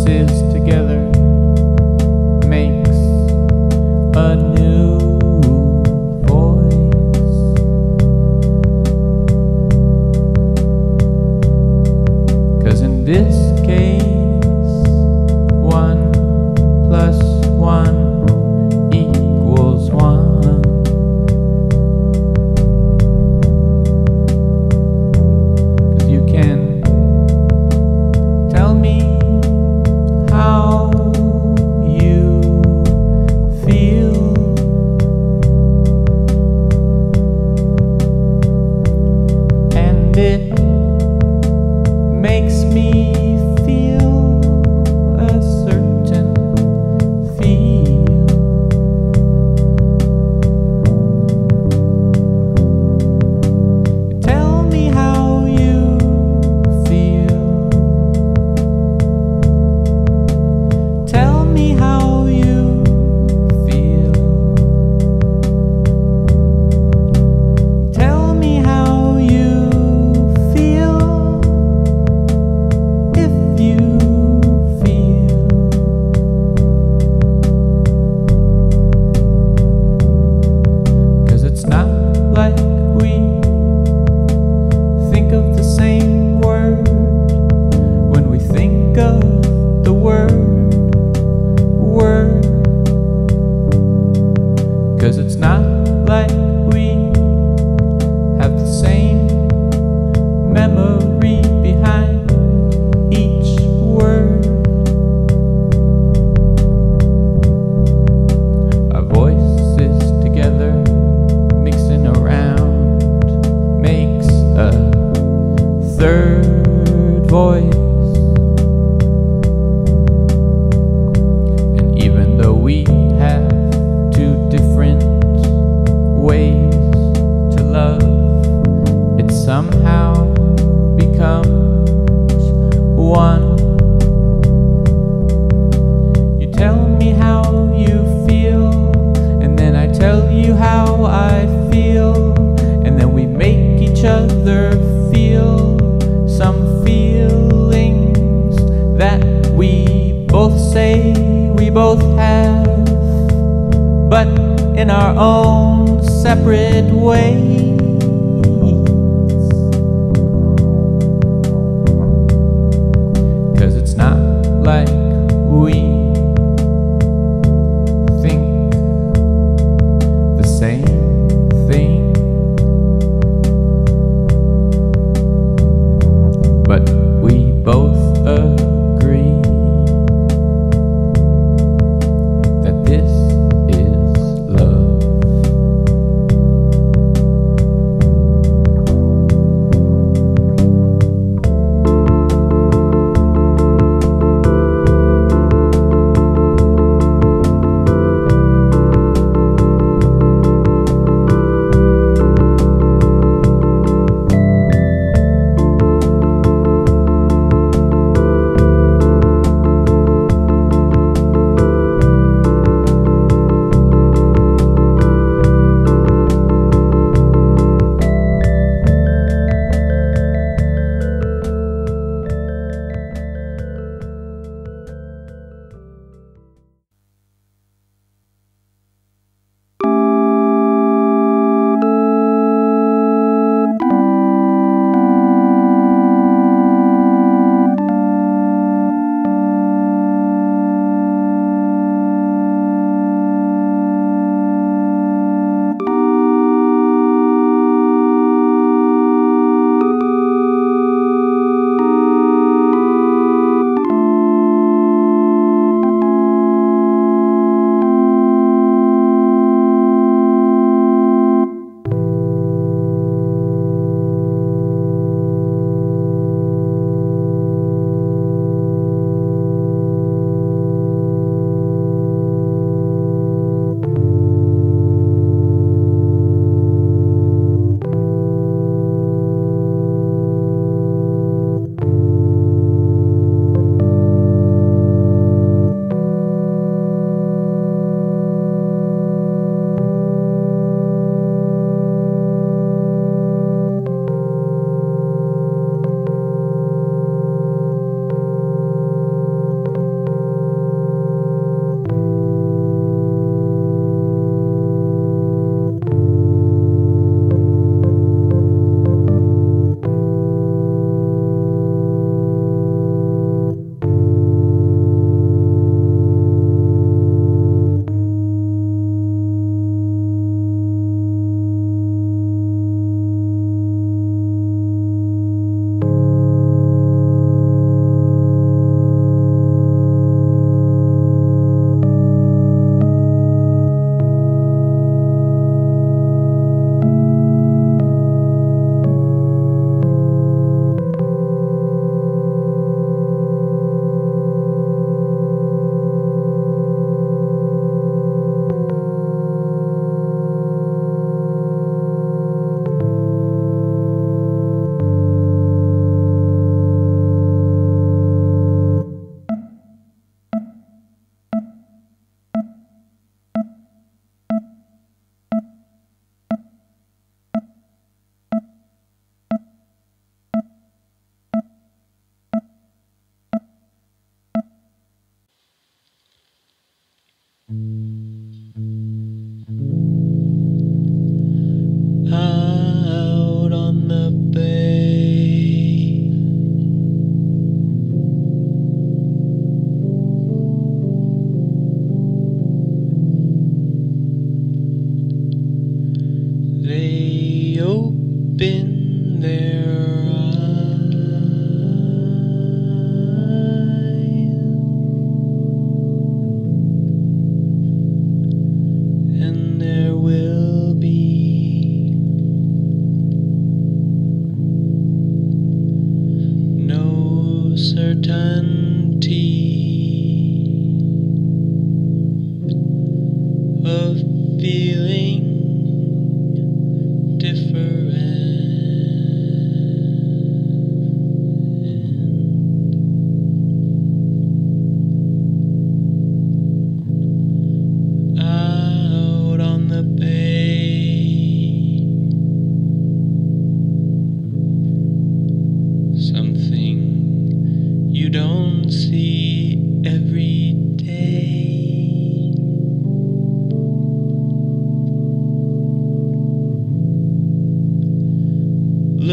voices together makes a new voice. 'Cause in this case, 1 plus 1 equals 1. 'Cause you can tell me how you feel, and it makes me feel a certain feel. Tell me how you feel. Tell me how you feel. Tell me how you feel. If you feel. 'Cause it's not like we think of the same word when we think of the word. 'Cause it's not like we have the same memory behind each word. Our voices together mixing around makes a third voice. And even though we have two different ways to love, it somehow becomes one. You tell me how you feel, and then I tell you how I feel, and then we make each other feel some feelings that we both say we both have, but in our own separate ways. 'Cause it's not like we think the same thing, but we both agree that this is love.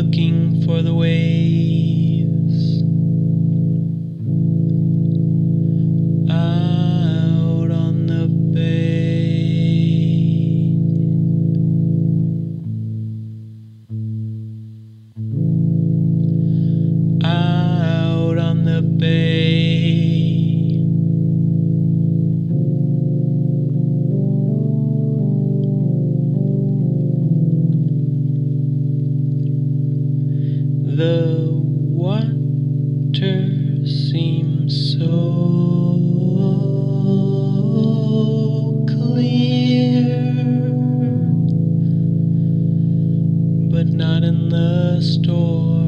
looking for the waves out on the bay. Out on the bay. The water seems so clear, but not in the store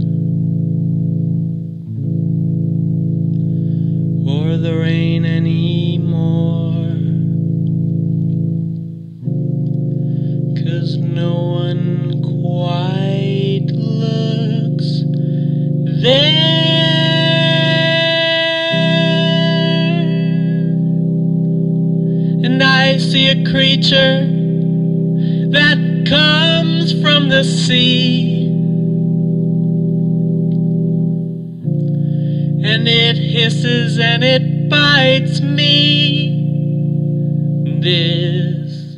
or the rain anymore, 'cause no one quite looks there. And I see a creature that comes from the sea, and it hisses and it bites me. This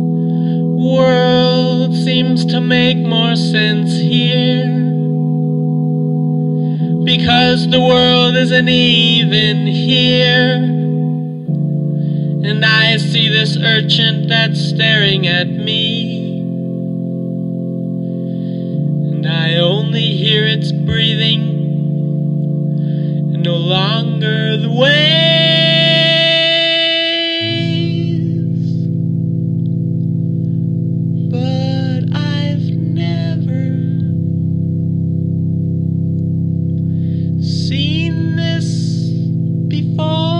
world seems to make more sense here, because the world isn't even here. And I see this urchin that's staring at me, and I only hear its breathing and no longer the waves. But I've never seen this before.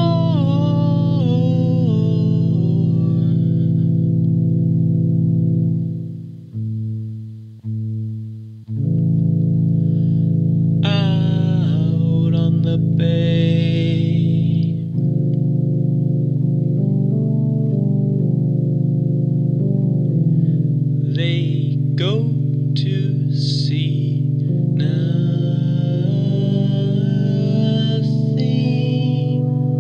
Out on the bay. They go to see nothing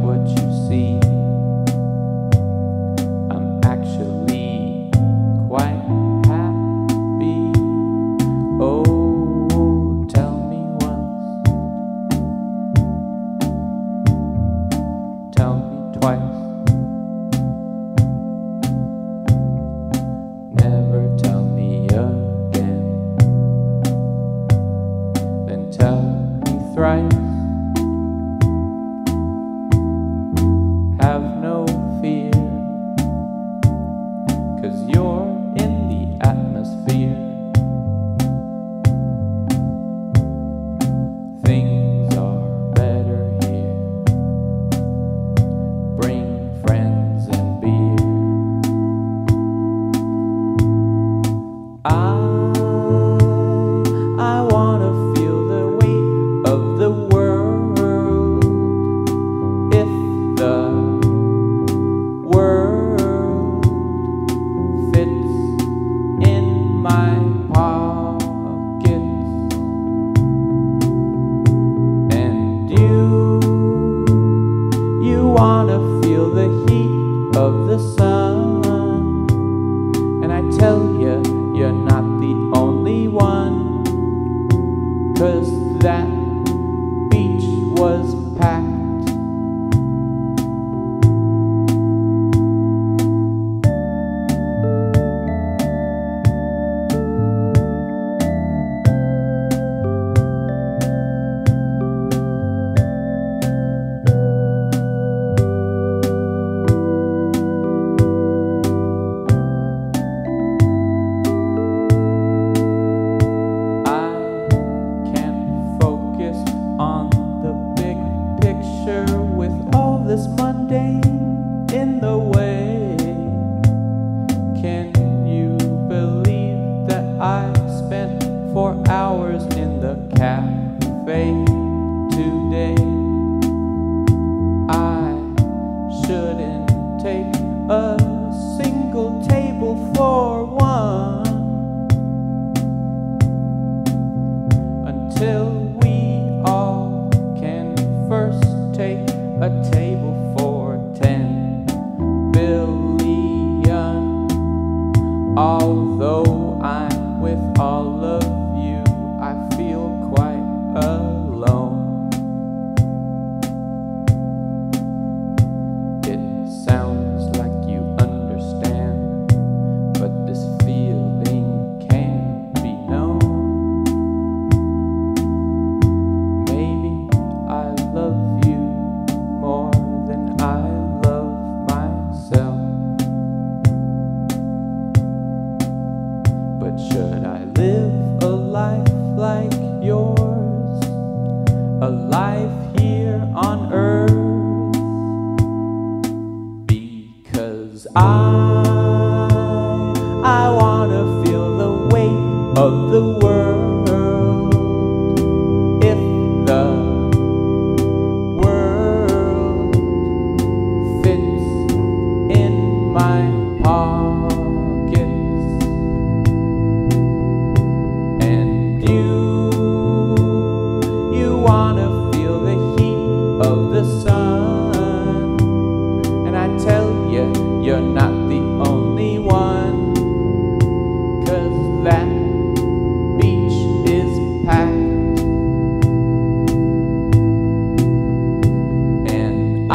what you see. I'm actually quite happy. Oh, tell me once, tell me twice, never tell me again, then tell me thrice. Have no fear, 'cause you're in the atmosphere. Things are better here. Bring friends and beer. I wanna feel the weight of the world. If the world fits in my pockets, and you wanna feel the heat of the sun, and I tell you, you're not the only one, 'cause that beach was packed. On the big picture with all this mundane in the way. Can you believe that I spent 4 hours in the cafe today? I shouldn't take a single table for one until we all can first take a table for 10 billion. Although I'm with all of you, I feel quite alone. It sounds like you understand, but this feeling can't be known. Maybe I love you more than I love myself. But should I live a life like yours, a life here on earth? Because I wanna feel the weight of the world. If the world fits in my pockets, and you wanna feel the heat of the sun, and I tell you, you're not the only one, 'cause that beach is packed. And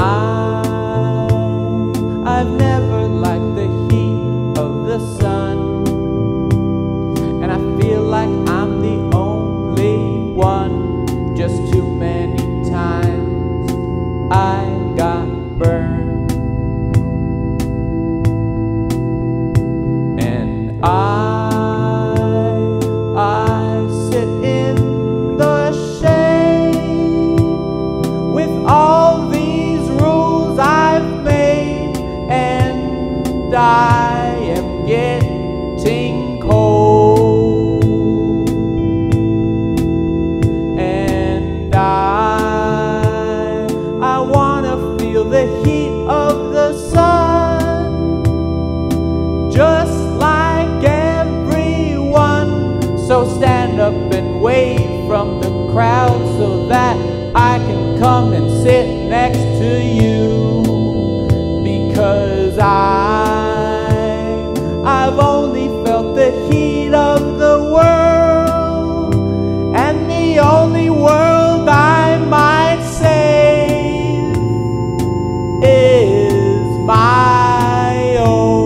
I've never liked the heat of the sun, and I feel like I'm the only one. Just too many times I got burned, and I sit in the shade with all these rules I've made, and I am getting cold, and I wanna feel the heat of the sun, just like everyone. So stand up and wave from the crowd so that I can come and sit next to to you, because I've only felt the heat of the world, and the only world I might save is my own.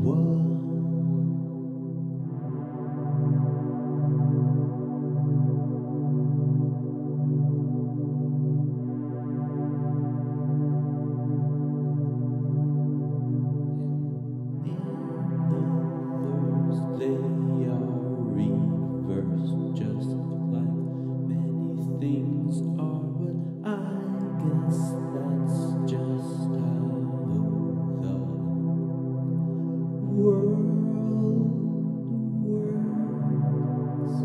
They are reversed, just like many things are, but I guess that's just how the world works.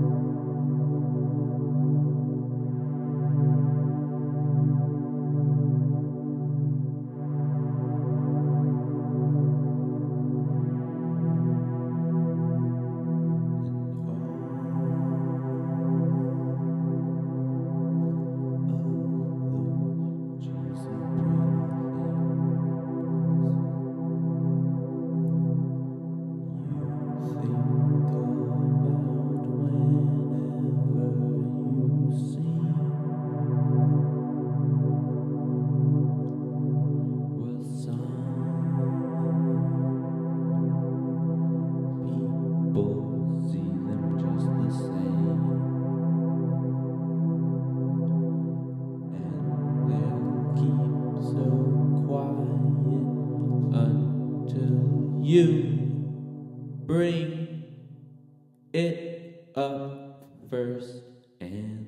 See them just the same, and they'll keep so quiet until you bring it up first. And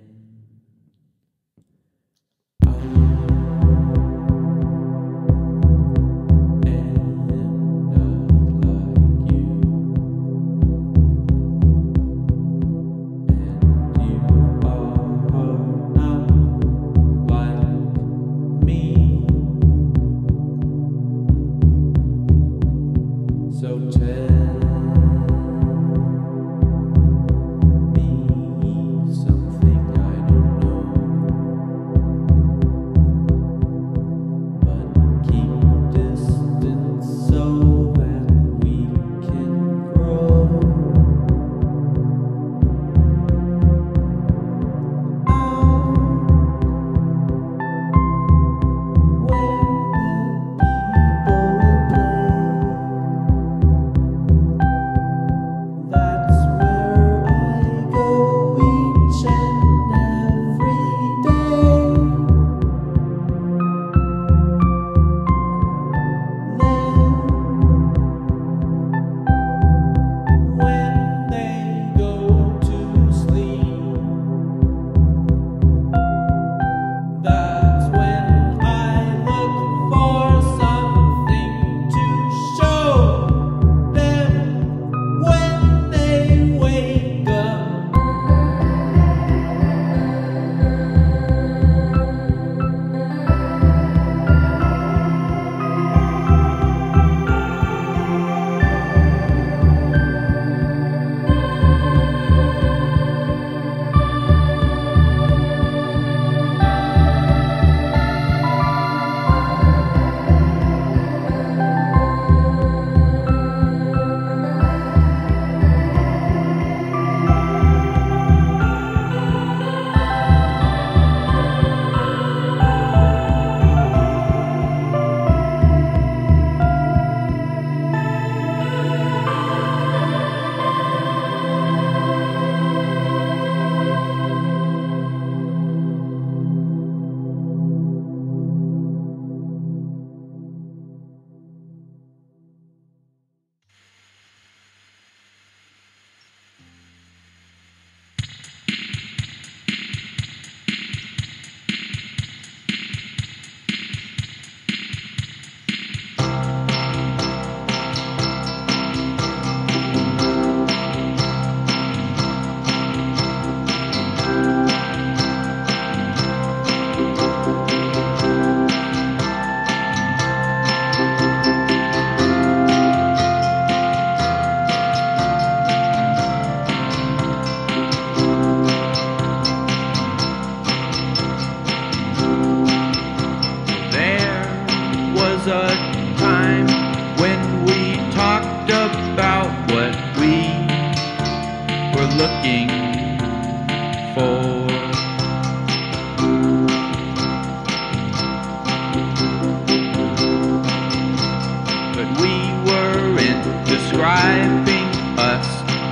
so tell me something I don't know, but keep distance so that we can grow. Where the people play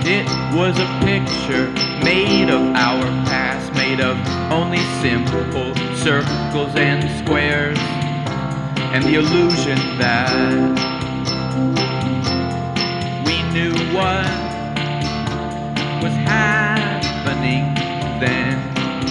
It was a picture made of our past, made of only simple circles and squares, and the illusion that we knew what was happening then.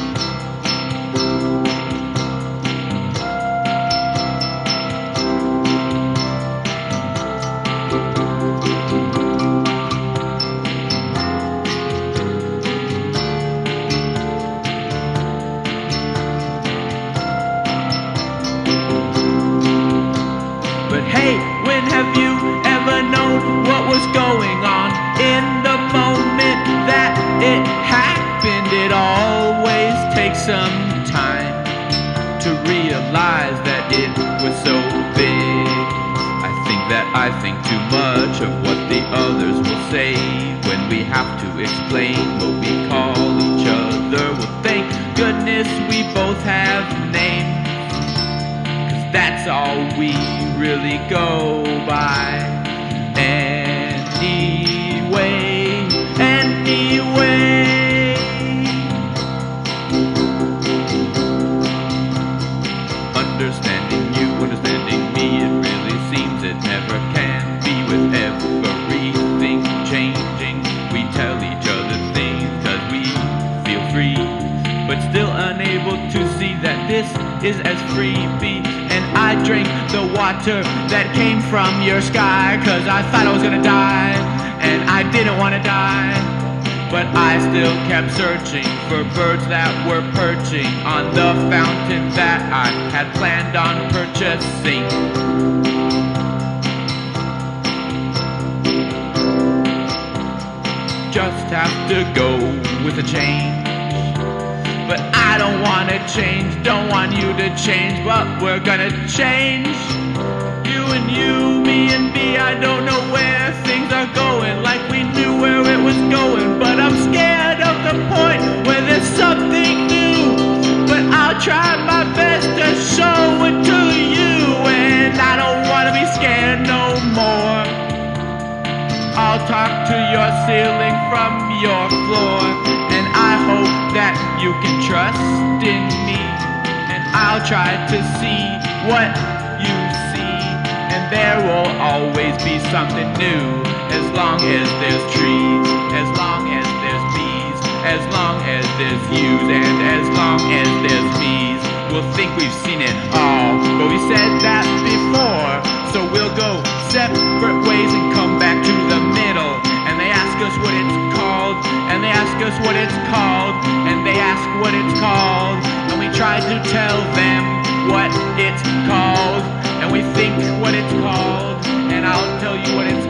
But hey, when have you ever known what was going on in the moment that it happened? It always takes some time to realize that it was so big. I think too much of what the others will say when we have to explain what we call each other. Well, thank goodness we both have names, 'cause that's all we really go by. Anyway, understanding you, understanding me, it really seems it never can be. With everything changing, we tell each other things 'cause we feel free, but still unable to see that this is as freebie. And I drank the water that came from your sky, 'cause I thought I was gonna die, and I didn't want to die. But I still kept searching for birds that were perching on the fountain that I had planned on purchasing. Just have to go with the change. But I don't wanna change, don't want you to change, but we're gonna change. You and you, me and me, I don't know where things are going, like we knew where it was going. But I'm scared of the point where there's something new. But I'll try my best to show it to you, and I don't wanna be scared no more. I'll talk to your ceiling from your floor, and I hope that you can trust in me, and I'll try to see what you see, and there will always be something new, as long as there's trees, as long as there's bees, as long as there's yous, and as long as there's me's. We'll think we've seen it all, but we said that before, so we'll go separate ways and come back to the middle. And they ask us what it's called, and they ask us what it's called, and they ask what it's called, and we try to tell them what it's called, and we think what it's called, and I'll tell you what it's